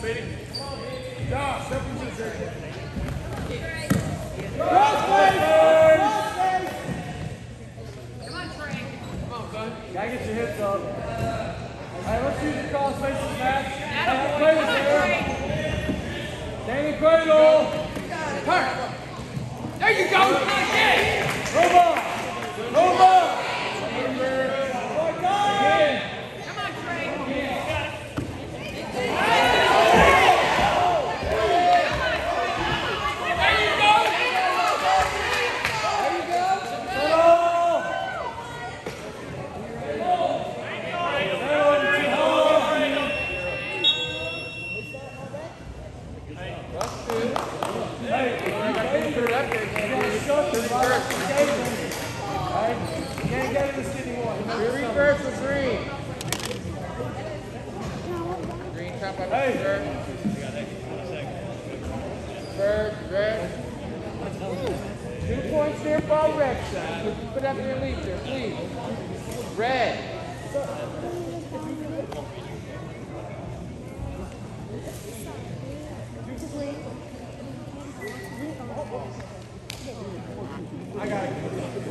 Josh, step into the circle. Gotta get your hips up. Alright, let's use the cross faces match. Cradle there. Standing cradle. Turn. There you go. Roll ball. Roll ball. Put up your lead there, please. Red. I got it.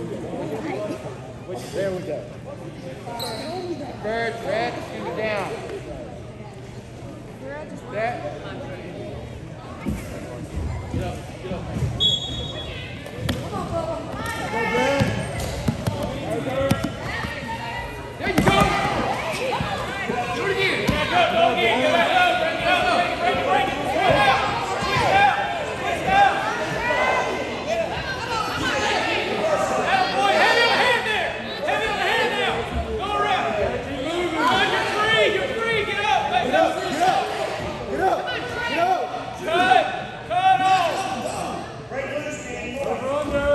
There we go. Third, red, shoot down. That. Get up, get up. There you go! Do it again! Go again! Go back up! Break it out! Heavy on the hand there! Heavy on the hand now! Go around! You're free! You're free! Get up! Get up! Get up! Get up! Get up! Cut! Cut off! Break loose, man! Over under!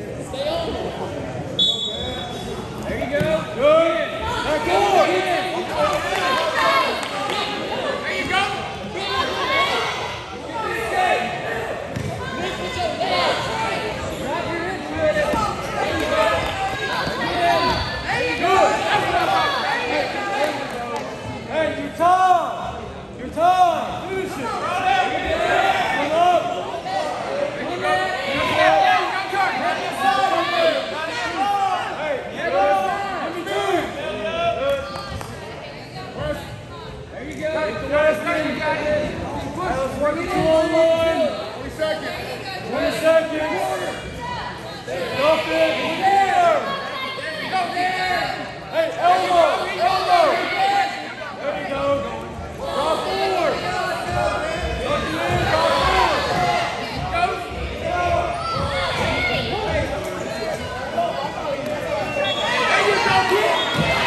There you go. Good. Hey, elbow, elbow. There you go. Drop forward. Tuck it in, drop forward. Go. There you go, kid.